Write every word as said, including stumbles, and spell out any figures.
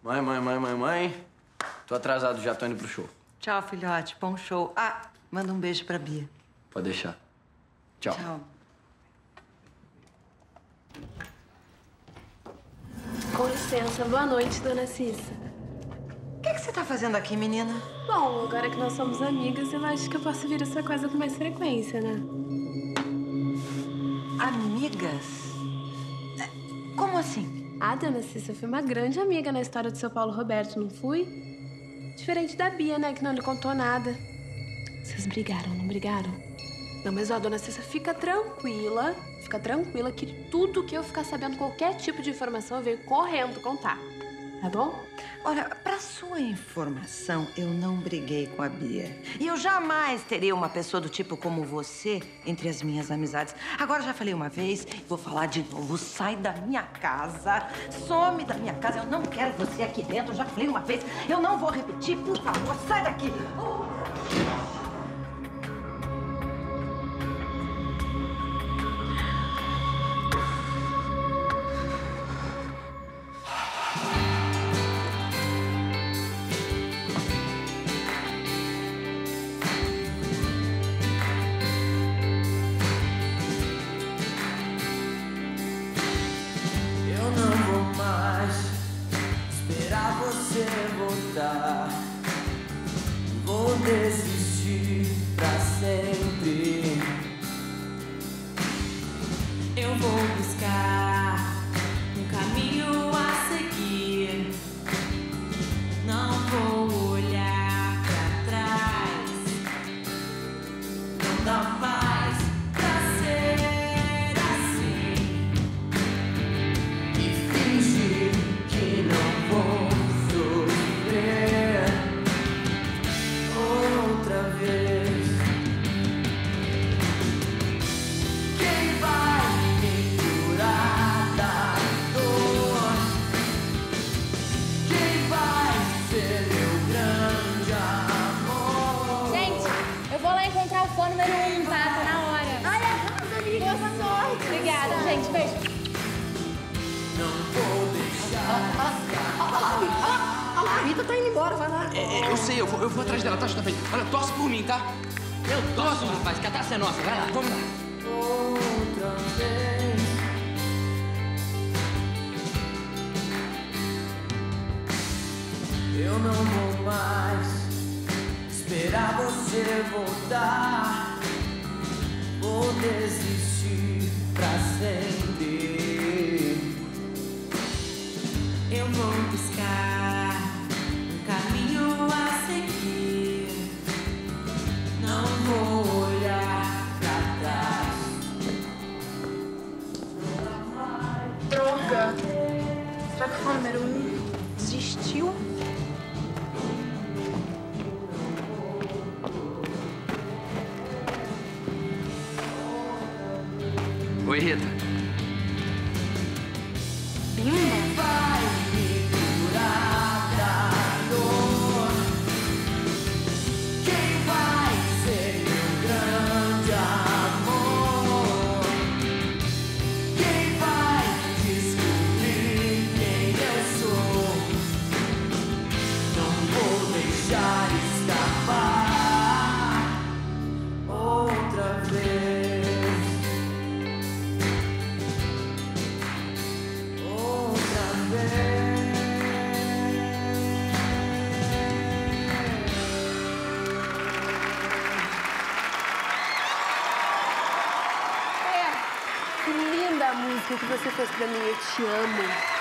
Mãe, mãe, mãe, mãe, mãe. Tô atrasado já, tô indo pro show. Tchau, filhote. Bom show. Ah, manda um beijo pra Bia. Pode deixar. Tchau. Tchau. Com licença. Boa noite, dona Cissa. O que, que você tá fazendo aqui, menina? Bom, agora que nós somos amigas, eu acho que eu posso vir a sua casa com mais frequência, né? Amigas? Como assim? Ah, dona Cissa, eu fui uma grande amiga na história do seu Paulo Roberto, não fui? Diferente da Bia, né, que não lhe contou nada. Vocês brigaram, não brigaram? Não, mas ó, dona Cissa, fica tranquila. Fica tranquila que tudo que eu ficar sabendo, qualquer tipo de informação, eu venho correndo contar. Tá bom? Olha, pra sua informação, eu não briguei com a Bia. E eu jamais teria uma pessoa do tipo como você entre as minhas amizades. Agora, já falei uma vez, vou falar de novo. Sai da minha casa, some da minha casa. Eu não quero você aqui dentro. Já falei uma vez, eu não vou repetir. Por favor, sai daqui. Oh. Vou desistir pra sempre. Eu vou buscar um caminho a seguir. Não vou olhar pra trás. Não dá mais pra ser assim e fingir que não vou sofrer outra vez. Quem vai me curar da dor? Quem vai ser meu grande amor? Gente, eu vou lá encontrar o fã número um, tá? Tá na hora. Ai, arrasa, amiga. Boa sorte. Obrigada, gente. Beijo. Não vou deixar escapar. A Rita tá indo embora, vai lá. É, é, eu sei, eu vou, eu vou atrás dela, tá? Tá bem. Olha, torce por mim, tá? Eu torço, rapaz, que a taça é nossa. Vai lá. Vamos lá. Outra vez. Eu não vou mais esperar você voltar. Vou desistir pra sempre. Eu vou buscar um caminho a seguir. Não vou olhar pra trás. Droga. Será que o fã número um desistiu? Oi, Rita. Vai me curar da dor. Quem vai ser meu grande amor? Quem vai descobrir quem eu sou? Não vou deixar escapar outra vez. Que linda a música que você fez pra mim, eu te amo.